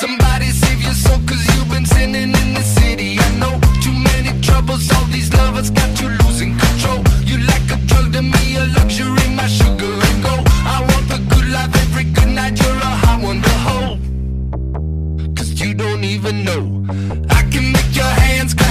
Somebody save your soul, cause you've been sinning in the city. I know too many troubles, all these lovers got you losing control. You like a drug to me, a luxury, my sugar and gold. I want the good life every good night, you're a hot one to hold. Cause you don't even know I can make your hands